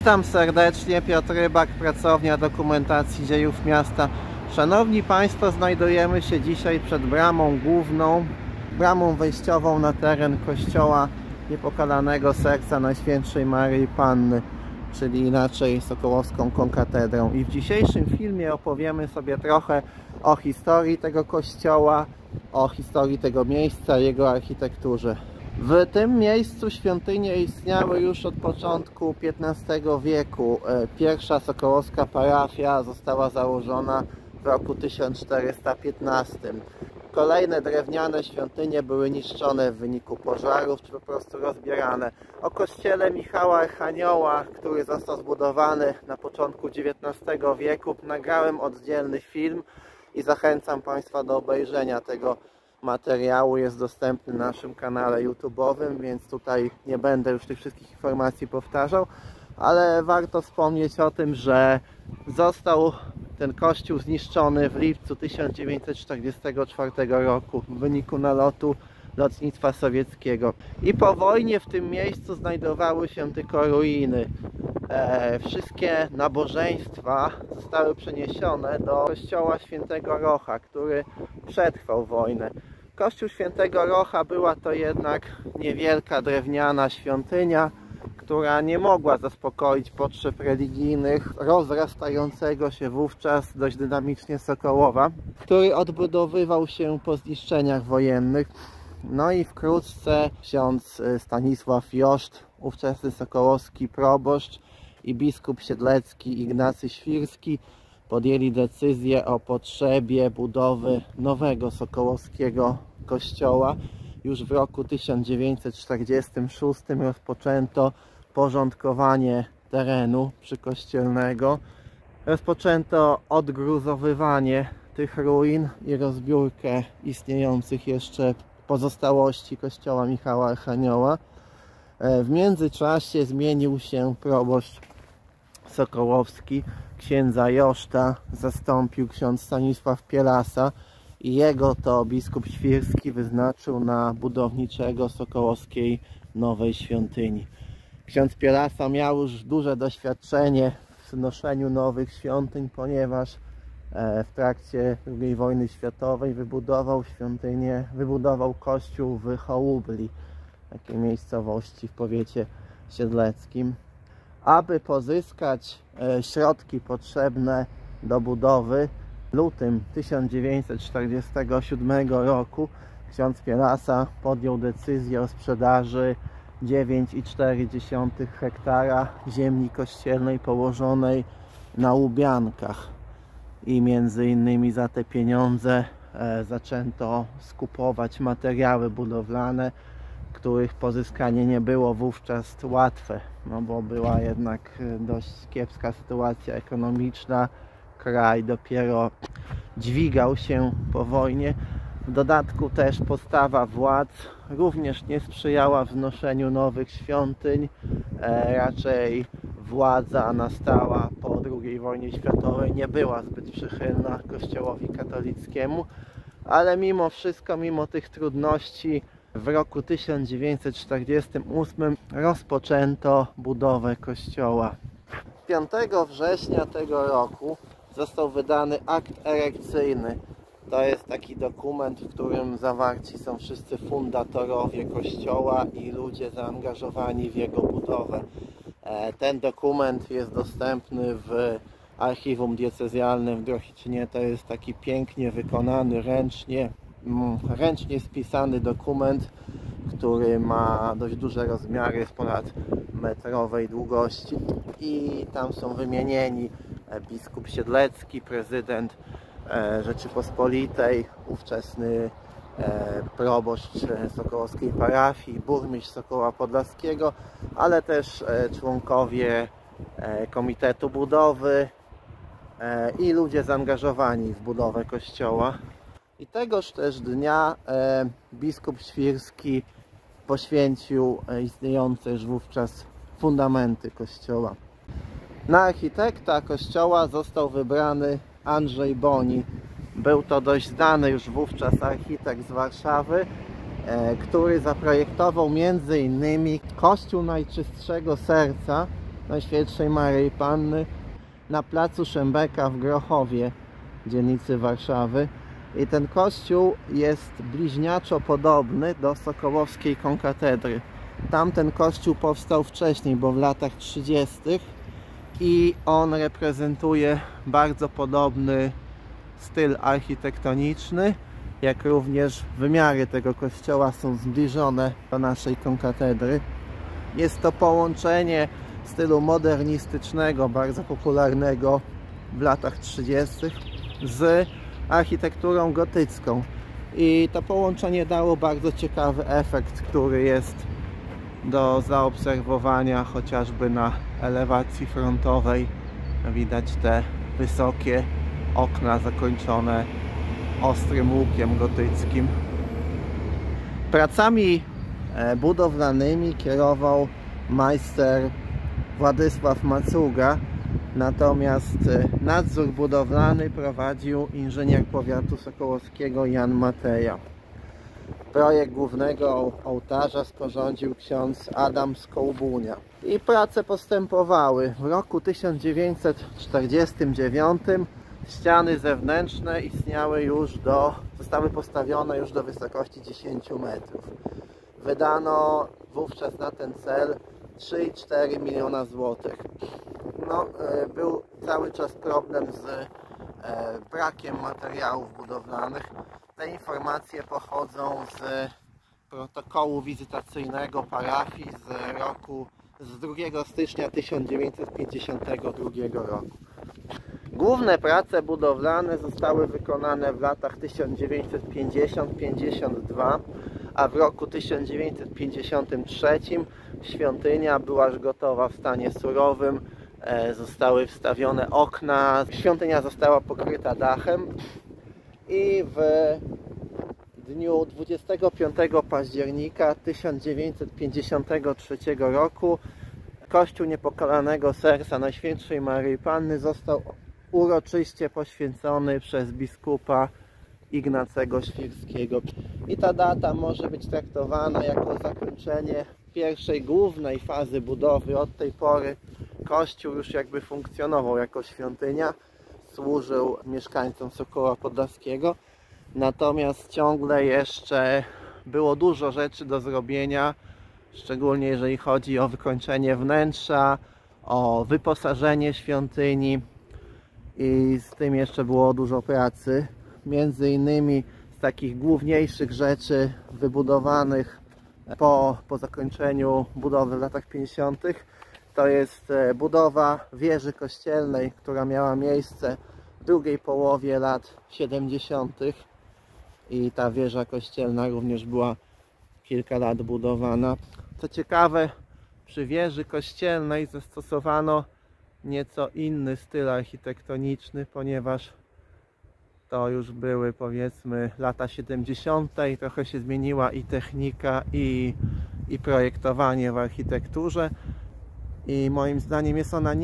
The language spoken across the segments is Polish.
Witam serdecznie, Piotr Rybak, Pracownia Dokumentacji Dziejów Miasta. Szanowni Państwo, znajdujemy się dzisiaj przed bramą główną, bramą wejściową na teren kościoła Niepokalanego Serca Najświętszej Maryi Panny, czyli inaczej Sokołowską Konkatedrą. I w dzisiejszym filmie opowiemy sobie trochę o historii tego kościoła, o historii tego miejsca, jego architekturze. W tym miejscu świątynie istniały już od początku XV wieku. Pierwsza sokołowska parafia została założona w roku 1415. Kolejne drewniane świątynie były niszczone w wyniku pożarów, czy po prostu rozbierane. O kościele Michała Archanioła, który został zbudowany na początku XIX wieku, nagrałem oddzielny film i zachęcam Państwa do obejrzenia tego materiału. Jest dostępny na naszym kanale YouTube'owym, więc tutaj nie będę już tych wszystkich informacji powtarzał, ale warto wspomnieć o tym, że został ten kościół zniszczony w lipcu 1944 roku w wyniku nalotu lotnictwa sowieckiego. I po wojnie w tym miejscu znajdowały się tylko ruiny. Wszystkie nabożeństwa zostały przeniesione do kościoła Świętego Rocha, który przetrwał wojnę. Kościół Świętego Rocha była to jednak niewielka drewniana świątynia, która nie mogła zaspokoić potrzeb religijnych rozrastającego się wówczas dość dynamicznie Sokołowa, który odbudowywał się po zniszczeniach wojennych. No i wkrótce ksiądz Stanisław Joszt, ówczesny sokołowski proboszcz, i biskup siedlecki Ignacy Świrski podjęli decyzję o potrzebie budowy nowego sokołowskiego kościoła. Już w roku 1946 rozpoczęto porządkowanie terenu przykościelnego. Rozpoczęto odgruzowywanie tych ruin i rozbiórkę istniejących jeszcze pozostałości kościoła Michała Archanioła. W międzyczasie zmienił się proboszcz sokołowski. Księdza Joszta zastąpił ksiądz Stanisław Pielasa i jego to biskup Świrski wyznaczył na budowniczego sokołowskiej nowej świątyni. Ksiądz Pielasa miał już duże doświadczenie w wznoszeniu nowych świątyń, ponieważ w trakcie II wojny światowej wybudował świątynię, wybudował kościół w Hołubli, takiej miejscowości w powiecie siedleckim. Aby pozyskać środki potrzebne do budowy, w lutym 1947 roku ksiądz Pielasa podjął decyzję o sprzedaży 9,4 hektara ziemi kościelnej położonej na Łubiankach. I między innymi za te pieniądze zaczęto skupować materiały budowlane, których pozyskanie nie było wówczas łatwe, no bo była jednak dość kiepska sytuacja ekonomiczna, kraj dopiero dźwigał się po wojnie. W dodatku też postawa władz również nie sprzyjała wznoszeniu nowych świątyń. Raczej władza nastała po II wojnie światowej nie była zbyt przychylna Kościołowi katolickiemu, ale mimo wszystko, mimo tych trudności, w roku 1948 rozpoczęto budowę kościoła. 5 września tego roku został wydany akt erekcyjny. To jest taki dokument, w którym zawarci są wszyscy fundatorowie kościoła i ludzie zaangażowani w jego budowę. Ten dokument jest dostępny w archiwum diecezjalnym w Drohiczynie. To jest taki pięknie wykonany, ręcznie spisany dokument, który ma dość duże rozmiary, jest ponad metrowej długości. I tam są wymienieni biskup siedlecki, prezydent Rzeczypospolitej, ówczesny proboszcz sokołowskiej parafii, burmistrz Sokoła Podlaskiego, ale też członkowie Komitetu Budowy i ludzie zaangażowani w budowę kościoła. I tegoż też dnia biskup Świrski poświęcił istniejące już wówczas fundamenty kościoła. Na architekta kościoła został wybrany Andrzej Boni. Był to dość znany już wówczas architekt z Warszawy, który zaprojektował m.in. Kościół Najczystszego Serca Najświętszej Maryi Panny na placu Szembeka w Grochowie, dzielnicy Warszawy. I ten kościół jest bliźniaczo podobny do sokołowskiej konkatedry. Tamten kościół powstał wcześniej, bo w latach 30. i on reprezentuje bardzo podobny styl architektoniczny, jak również wymiary tego kościoła są zbliżone do naszej konkatedry. Jest to połączenie stylu modernistycznego, bardzo popularnego w latach 30. z architekturą gotycką. I to połączenie dało bardzo ciekawy efekt, który jest do zaobserwowania chociażby na elewacji frontowej. Widać te wysokie okna zakończone ostrym łukiem gotyckim. Pracami budowlanymi kierował majster Władysław Macuga, natomiast nadzór budowlany prowadził inżynier powiatu sokołowskiego Jan Mateja. Projekt głównego ołtarza sporządził ksiądz Adam Skołbunia. I prace postępowały. W roku 1949 ściany zewnętrzne zostały postawione już do wysokości 10 metrów. Wydano wówczas na ten cel 3,4 miliona złotych. Był cały czas problem z brakiem materiałów budowlanych. Te informacje pochodzą z protokołu wizytacyjnego parafii z 2 stycznia 1952 roku. Główne prace budowlane zostały wykonane w latach 1950-52, a w roku 1953 świątynia była już gotowa w stanie surowym. Zostały wstawione okna, świątynia została pokryta dachem i w dniu 25 października 1953 roku Kościół Niepokalanego Serca Najświętszej Maryi Panny został uroczyście poświęcony przez biskupa Ignacego Świrskiego. I ta data może być traktowana jako zakończenie pierwszej głównej fazy budowy. Od tej pory Kościół już jakby funkcjonował jako świątynia, służył mieszkańcom Sokoła Podlaskiego, natomiast ciągle jeszcze było dużo rzeczy do zrobienia, szczególnie jeżeli chodzi o wykończenie wnętrza, o wyposażenie świątyni i z tym jeszcze było dużo pracy. Między innymi z takich główniejszych rzeczy wybudowanych po zakończeniu budowy w latach 50. to jest budowa wieży kościelnej, która miała miejsce w drugiej połowie lat 70. i ta wieża kościelna również była kilka lat budowana. Co ciekawe, przy wieży kościelnej zastosowano nieco inny styl architektoniczny, ponieważ to już były, powiedzmy, lata 70. i trochę się zmieniła i technika, i projektowanie w architekturze. I moim zdaniem jest ona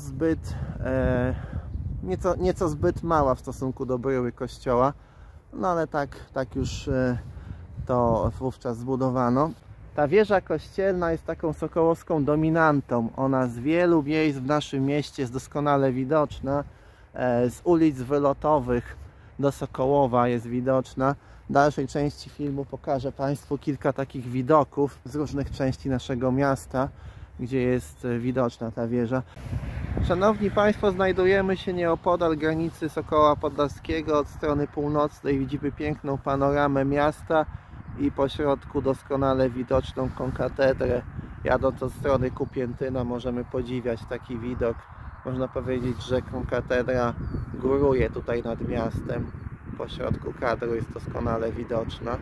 nieco zbyt mała w stosunku do bryły kościoła, no ale tak już to wówczas zbudowano. Ta wieża kościelna jest taką sokołowską dominantą. Ona z wielu miejsc w naszym mieście jest doskonale widoczna. Z ulic wylotowych do Sokołowa jest widoczna. W dalszej części filmu pokażę Państwu kilka takich widoków z różnych części naszego miasta, gdzie jest widoczna ta wieża. Szanowni Państwo, znajdujemy się nieopodal granicy Sokoła Podlaskiego. Od strony północnej widzimy piękną panoramę miasta i po środku doskonale widoczną konkatedrę. Jadąc od strony Kupiętyna możemy podziwiać taki widok. Można powiedzieć, że konkatedra góruje tutaj nad miastem. Po środku kadru jest doskonale widoczna.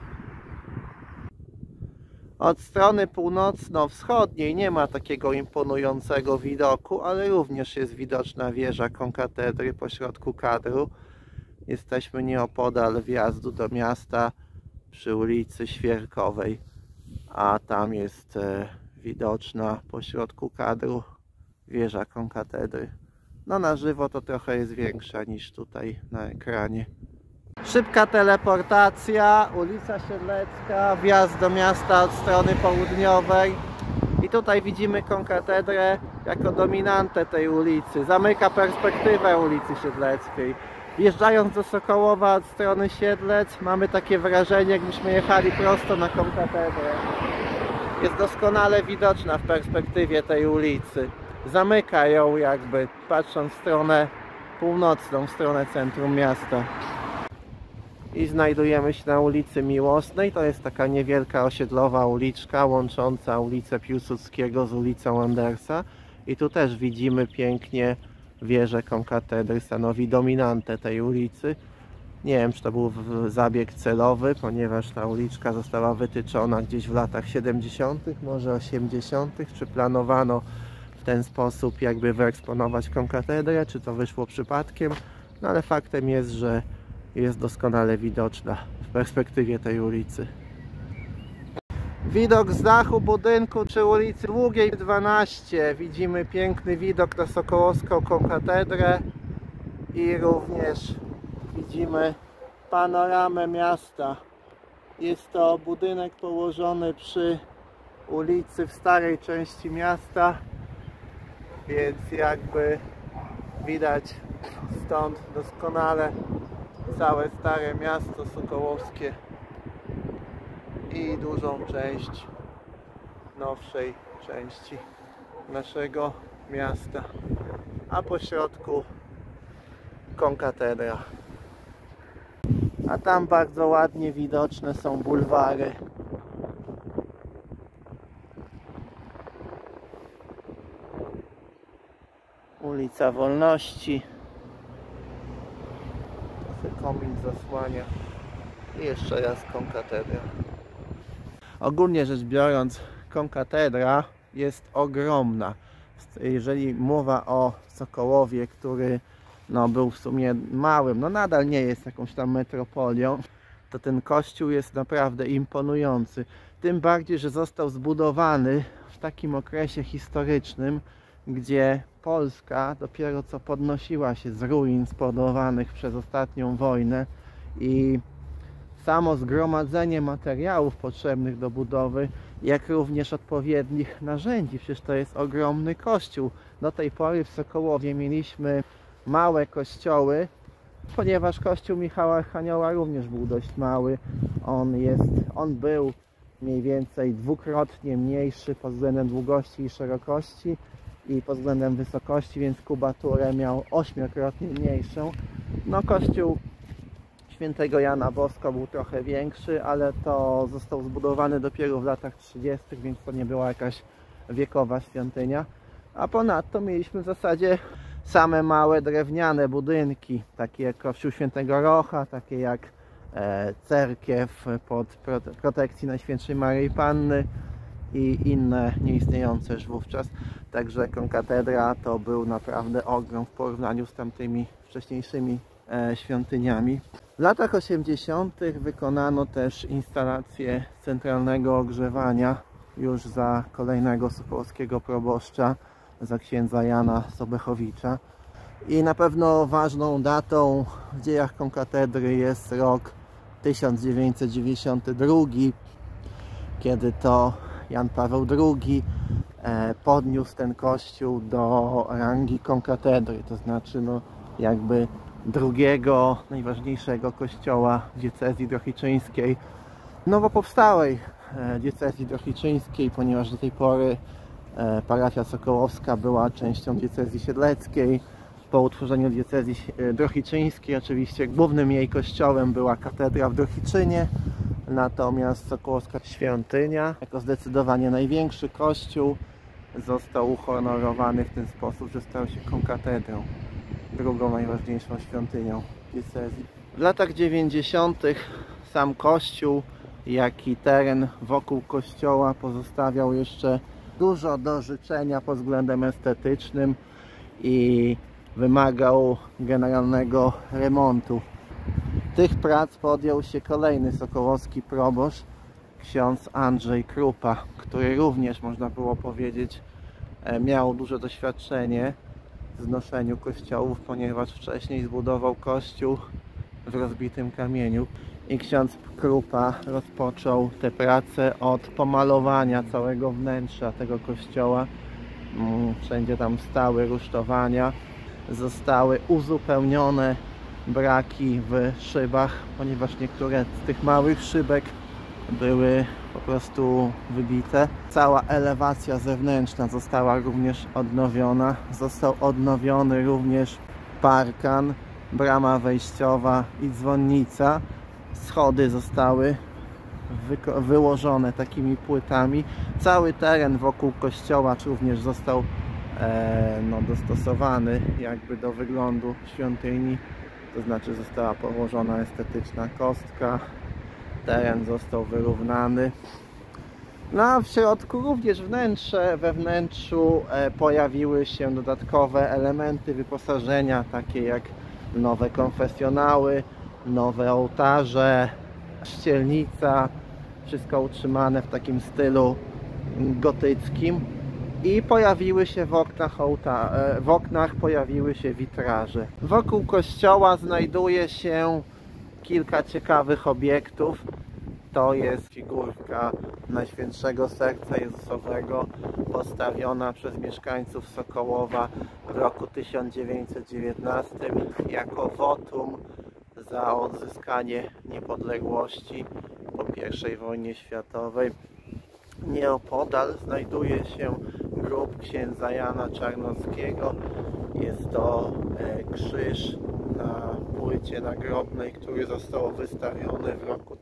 Od strony północno-wschodniej nie ma takiego imponującego widoku, ale również jest widoczna wieża konkatedry po środku kadru. Jesteśmy nieopodal wjazdu do miasta przy ulicy Świerkowej, a tam jest widoczna po środku kadru wieża konkatedry. No na żywo to trochę jest większa niż tutaj na ekranie. Szybka teleportacja, ulica Siedlecka, wjazd do miasta od strony południowej i tutaj widzimy konkatedrę jako dominantę tej ulicy. Zamyka perspektywę ulicy Siedleckiej. Wjeżdżając do Sokołowa od strony Siedlec mamy takie wrażenie, jakbyśmy jechali prosto na Konkatedrę. Jest doskonale widoczna w perspektywie tej ulicy. Zamyka ją jakby, patrząc w stronę północną, w stronę centrum miasta. I znajdujemy się na ulicy Miłosnej. To jest taka niewielka osiedlowa uliczka łącząca ulicę Piłsudskiego z ulicą Andersa. I tu też widzimy pięknie wieżę Konkatedry, stanowi dominantę tej ulicy. Nie wiem, czy to był zabieg celowy, ponieważ ta uliczka została wytyczona gdzieś w latach 70., może 80., czy planowano w ten sposób jakby wyeksponować Konkatedrę, czy to wyszło przypadkiem, no ale faktem jest, że jest doskonale widoczna w perspektywie tej ulicy. Widok z dachu budynku przy ulicy Długiej 12. Widzimy piękny widok na Sokołowską Konkatedrę i również widzimy panoramę miasta. Jest to budynek położony przy ulicy w starej części miasta, więc jakby widać stąd doskonale całe stare miasto sokołowskie i dużą część nowszej części naszego miasta, a po środku Konkatedra. A tam bardzo ładnie widoczne są bulwary. Ulica Wolności. Komin zasłania. I jeszcze raz Konkatedra. Ogólnie rzecz biorąc, Konkatedra jest ogromna. Jeżeli mowa o Sokołowie, który był w sumie małym, nadal nie jest jakąś tam metropolią, to ten kościół jest naprawdę imponujący. Tym bardziej, że został zbudowany w takim okresie historycznym, gdzie Polska dopiero co podnosiła się z ruin spowodowanych przez ostatnią wojnę i samo zgromadzenie materiałów potrzebnych do budowy, jak również odpowiednich narzędzi. Przecież to jest ogromny kościół. Do tej pory w Sokołowie mieliśmy małe kościoły, ponieważ kościół Michała Archanioła również był dość mały. On był mniej więcej dwukrotnie mniejszy pod względem długości i szerokości i pod względem wysokości, więc kubaturę miał 8-krotnie mniejszą. Kościół Świętego Jana Bosko był trochę większy, ale to został zbudowany dopiero w latach 30., więc to nie była jakaś wiekowa świątynia. A ponadto mieliśmy w zasadzie same małe drewniane budynki, takie jak kościół Świętego Rocha, takie jak cerkiew pod protekcji Najświętszej Maryi Panny i inne nieistniejące już wówczas. Także Konkatedra to był naprawdę ogrom w porównaniu z tamtymi wcześniejszymi świątyniami. W latach 80. wykonano też instalację centralnego ogrzewania już za kolejnego sokołowskiego proboszcza, za księdza Jana Sobechowicza. I na pewno ważną datą w dziejach Konkatedry jest rok 1992, kiedy to Jan Paweł II podniósł ten kościół do rangi konkatedry, to znaczy jakby drugiego najważniejszego kościoła diecezji drohiczyńskiej, nowo powstałej diecezji drohiczyńskiej, ponieważ do tej pory parafia sokołowska była częścią diecezji siedleckiej. Po utworzeniu diecezji drohiczyńskiej oczywiście głównym jej kościołem była katedra w Drohiczynie, natomiast sokołowska świątynia jako zdecydowanie największy kościół został uhonorowany w ten sposób, że stał się konkatedrą, drugą najważniejszą świątynią diecezji. W latach 90. sam kościół, jak i teren wokół kościoła pozostawiał jeszcze dużo do życzenia pod względem estetycznym i wymagał generalnego remontu. Tych prac podjął się kolejny sokołowski proboszcz, ksiądz Andrzej Krupa, który również, można było powiedzieć, miał duże doświadczenie w znoszeniu kościołów, ponieważ wcześniej zbudował kościół w rozbitym kamieniu. I ksiądz Krupa rozpoczął te prace od pomalowania całego wnętrza tego kościoła Wszędzie tam stały rusztowania. Zostały uzupełnione braki w szybach, ponieważ niektóre z tych małych szybek były po prostu wybite. Cała elewacja zewnętrzna została również odnowiona. Został odnowiony również parkan, brama wejściowa i dzwonnica. Schody zostały wyłożone takimi płytami. Cały teren wokół kościoła również został dostosowany jakby do wyglądu świątyni. To znaczy została położona estetyczna kostka. Teren został wyrównany. No a w środku również we wnętrzu pojawiły się dodatkowe elementy wyposażenia, takie jak nowe konfesjonały, nowe ołtarze, ścielnica, wszystko utrzymane w takim stylu gotyckim i pojawiły się w oknach pojawiły się witraże. Wokół kościoła znajduje się kilka ciekawych obiektów. To jest figurka Najświętszego Serca Jezusowego postawiona przez mieszkańców Sokołowa w roku 1919 jako wotum za odzyskanie niepodległości po I wojnie światowej. Nieopodal znajduje się grób księdza Jana Czarnockiego. Jest to krzyż na płycie nagrobnej, który został wystawiony w roku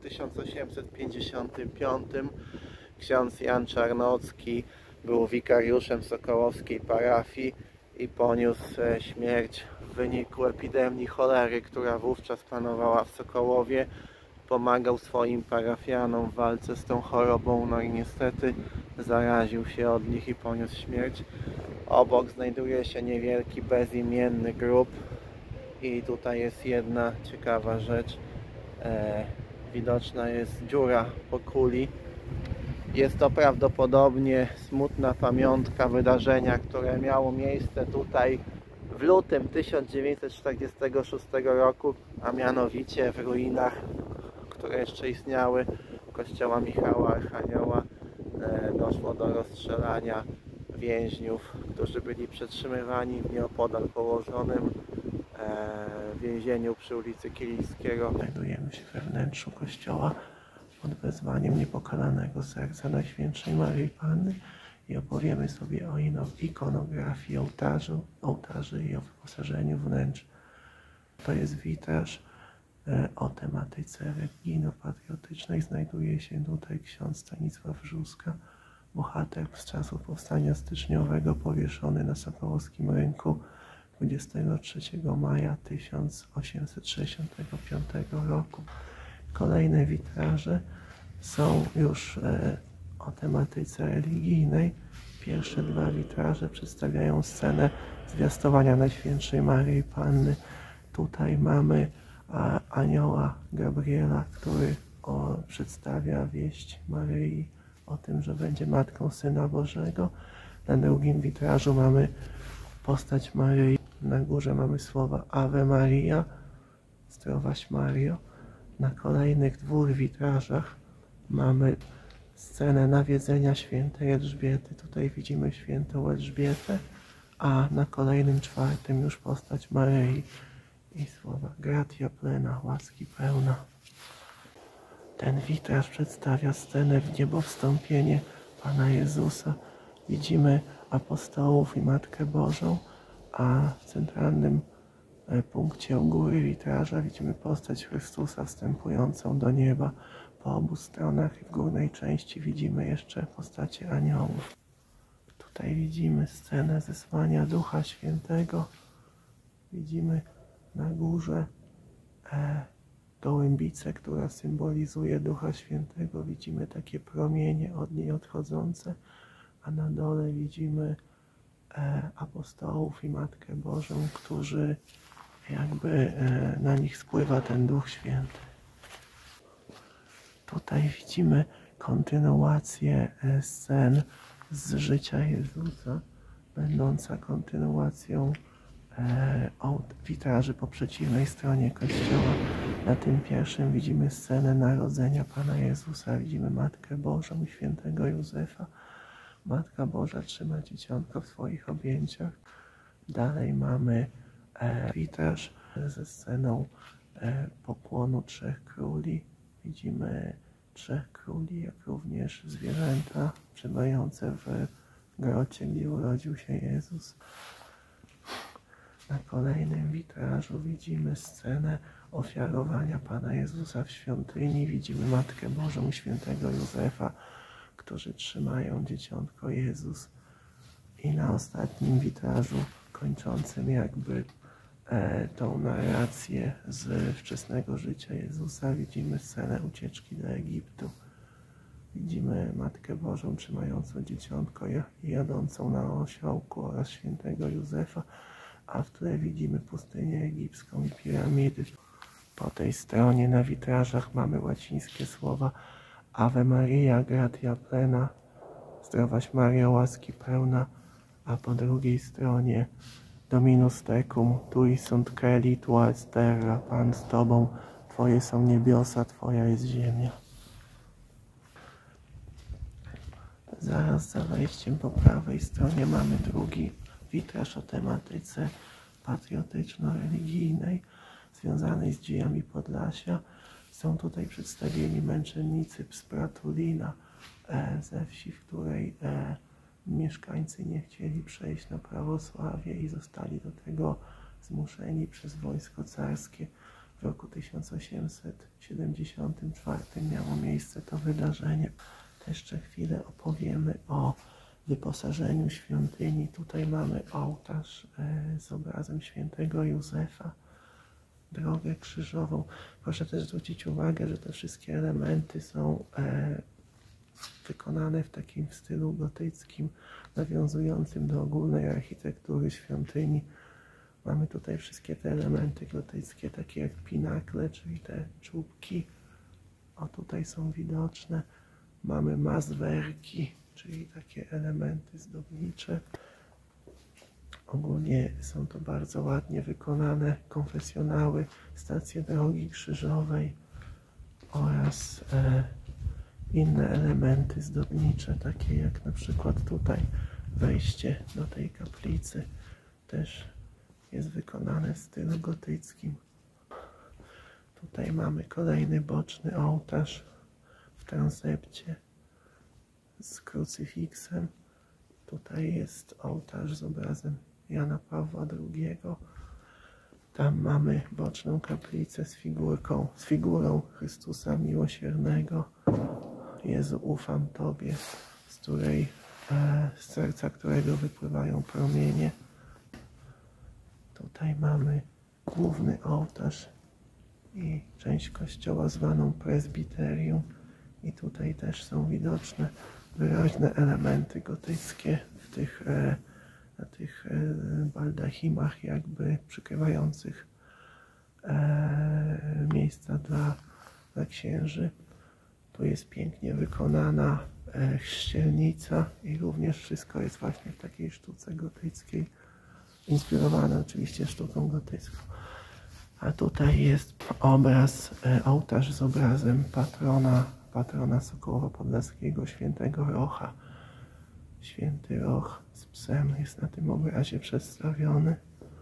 1855. Ksiądz Jan Czarnocki był wikariuszem sokołowskiej parafii i poniósł śmierć w wyniku epidemii cholery, która wówczas panowała w Sokołowie. Pomagał swoim parafianom w walce z tą chorobą, no i niestety zaraził się od nich i poniósł śmierć. Obok znajduje się niewielki bezimienny grób i tutaj jest jedna ciekawa rzecz. Widoczna jest dziura po kuli. Jest to prawdopodobnie smutna pamiątka wydarzenia, które miało miejsce tutaj w lutym 1946 roku, a mianowicie w ruinach, które jeszcze istniały, kościoła Michała Archanioła, doszło do rozstrzelania więźniów, którzy byli przetrzymywani w nieopodal położonym więzieniu przy ulicy Kilijskiego. Znajdujemy się we wnętrzu kościoła pod wezwaniem Niepokalanego Serca Najświętszej Maryi Panny i opowiemy sobie o ikonografii ołtarzy i o wyposażeniu wnętrz. To jest witraż o tematyce religijno-patriotycznej. Znajduje się tutaj ksiądz Stanisław Brzóska, bohater z czasów powstania styczniowego, powieszony na Sokołowskim Rynku 23 maja 1865 roku. Kolejne witraże są już o tematyce religijnej. Pierwsze dwa witraże przedstawiają scenę zwiastowania Najświętszej Maryi Panny. Tutaj mamy anioła Gabriela, który przedstawia wieść Maryi o tym, że będzie Matką Syna Bożego. Na drugim witrażu mamy postać Maryi. Na górze mamy słowa Ave Maria, zdrowaś Mario. Na kolejnych dwóch witrażach mamy scenę nawiedzenia świętej Elżbiety. Tutaj widzimy świętą Elżbietę, a na kolejnym czwartym już postać Maryi i słowa gratia plena, łaski pełna. Ten witraż przedstawia scenę w niebowstąpienie Pana Jezusa. Widzimy apostołów i Matkę Bożą, a w centralnym punkcie u góry witraża widzimy postać Chrystusa wstępującą do nieba. Po obu stronach i w górnej części widzimy jeszcze postacie aniołów. Tutaj widzimy scenę zesłania Ducha Świętego. Widzimy na górze gołębicę, która symbolizuje Ducha Świętego. Widzimy takie promienie od niej odchodzące, a na dole widzimy apostołów i Matkę Bożą, którzy jakby na nich spływa ten Duch Święty. Tutaj widzimy kontynuację scen z życia Jezusa, będąca kontynuacją witraży po przeciwnej stronie kościoła. Na tym pierwszym widzimy scenę narodzenia Pana Jezusa, widzimy Matkę Bożą i świętego Józefa. Matka Boża trzyma dzieciątko w swoich objęciach. Dalej mamy witraż ze sceną pokłonu trzech króli. Widzimy trzech króli, jak również zwierzęta przebywające w grocie, gdzie urodził się Jezus. Na kolejnym witrażu widzimy scenę ofiarowania Pana Jezusa w świątyni. Widzimy Matkę Bożą i świętego Józefa, którzy trzymają dzieciątko Jezus. I na ostatnim witrażu, kończącym jakby tą narrację z wczesnego życia Jezusa, widzimy scenę ucieczki do Egiptu. Widzimy Matkę Bożą trzymającą dzieciątko i jadącą na osiołku oraz świętego Józefa, a w tle widzimy pustynię egipską i piramidy. Po tej stronie na witrażach mamy łacińskie słowa Ave Maria, gratia plena, zdrowaś Maryjo, łaski pełna, a po drugiej stronie Dominus tecum, tui sunt celi, tua est terra, Pan z Tobą, Twoje są niebiosa, Twoja jest ziemia. Zaraz za wejściem po prawej stronie mamy drugi witraż o tematyce patriotyczno-religijnej związanej z dziejami Podlasia. Są tutaj przedstawieni męczennicy Pspratulina ze wsi, w której mieszkańcy nie chcieli przejść na prawosławie i zostali do tego zmuszeni przez wojsko carskie. W roku 1874 miało miejsce to wydarzenie. Jeszcze chwilę opowiemy o wyposażeniu świątyni. Tutaj mamy ołtarz z obrazem świętego Józefa, drogę krzyżową. Proszę też zwrócić uwagę, że te wszystkie elementy są wykonane w takim stylu gotyckim, nawiązującym do ogólnej architektury świątyni. Mamy tutaj wszystkie te elementy gotyckie, takie jak pinakle, czyli te czubki. O, tutaj są widoczne. Mamy mazwerki, czyli takie elementy zdobnicze. Ogólnie są to bardzo ładnie wykonane konfesjonały, stacje drogi krzyżowej oraz inne elementy zdobnicze, takie jak na przykład tutaj wejście do tej kaplicy też jest wykonane w stylu gotyckim. Tutaj mamy kolejny boczny ołtarz w transepcie z krucyfiksem. Tutaj jest ołtarz z obrazem Jana Pawła II. Tam mamy boczną kaplicę z figurą Chrystusa Miłosiernego. Jezu, ufam Tobie, z serca którego wypływają promienie. Tutaj mamy główny ołtarz i część kościoła zwaną prezbiterium. I tutaj też są widoczne wyraźne elementy gotyckie na tych baldachimach jakby przykrywających miejsca dla księży. Tu jest pięknie wykonana chrzcielnica i również wszystko jest właśnie w takiej sztuce gotyckiej, inspirowane oczywiście sztuką gotycką. A tutaj jest ołtarz z obrazem patrona Sokołowo-Podlaskiego, świętego Rocha. Święty Roch z psem jest na tym obrazie przedstawiony.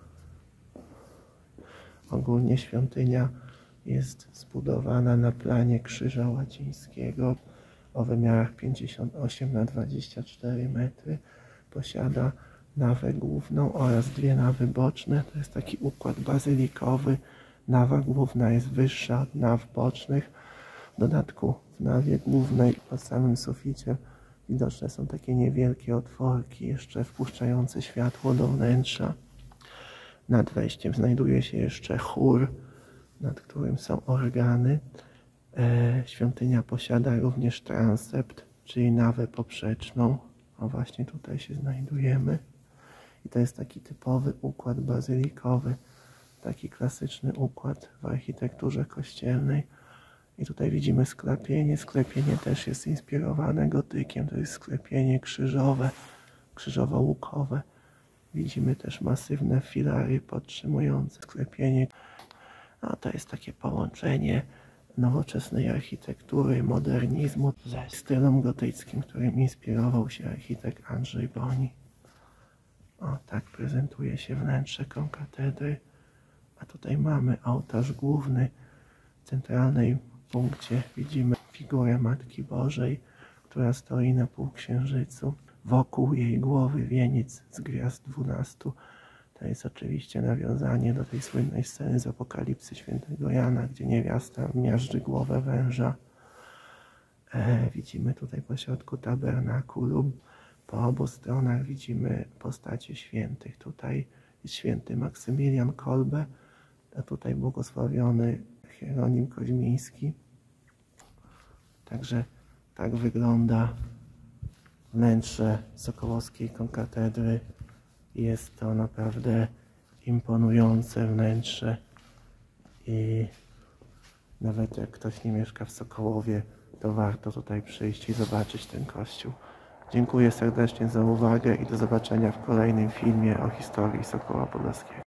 Ogólnie świątynia jest zbudowana na planie krzyża łacińskiego o wymiarach 58 na 24 metry. Posiada nawę główną oraz dwie nawy boczne. To jest taki układ bazylikowy. Nawa główna jest wyższa od naw bocznych. W dodatku w nawie głównej pod samym suficie widoczne są takie niewielkie otworki, jeszcze wpuszczające światło do wnętrza. Nad wejściem znajduje się jeszcze chór, nad którym są organy. Świątynia posiada również transept, czyli nawę poprzeczną. O, właśnie tutaj się znajdujemy. I to jest taki typowy układ bazylikowy, taki klasyczny układ w architekturze kościelnej. I tutaj widzimy sklepienie. Sklepienie też jest inspirowane gotykiem. To jest sklepienie krzyżowe, krzyżowo-łukowe. Widzimy też masywne filary podtrzymujące sklepienie. No to jest takie połączenie nowoczesnej architektury, modernizmu ze stylem gotyckim, którym inspirował się architekt Andrzej Boni. O, tak prezentuje się wnętrze konkatedry. A tutaj mamy ołtarz główny. W centralnej punkcie widzimy figurę Matki Bożej, która stoi na półksiężycu. Wokół jej głowy wieniec z gwiazd 12. To jest oczywiście nawiązanie do tej słynnej sceny z Apokalipsy świętego Jana, gdzie niewiasta miażdży głowę węża. Widzimy tutaj pośrodku tabernakulum. Po obu stronach widzimy postacie świętych. Tutaj jest święty Maksymilian Kolbe, a tutaj błogosławiony Hieronim Koźmiński. Także tak wygląda wnętrze Sokołowskiej konkatedry. Jest to naprawdę imponujące wnętrze i nawet jak ktoś nie mieszka w Sokołowie, to warto tutaj przyjść i zobaczyć ten kościół. Dziękuję serdecznie za uwagę i do zobaczenia w kolejnym filmie o historii Sokoła Podlaskiego.